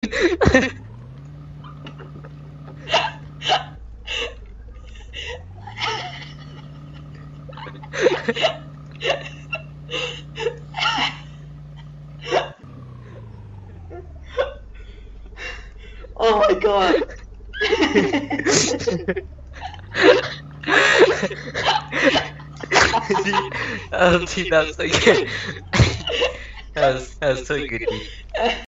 Oh my god. Dude, I don't think that's okay. That was so good, dude.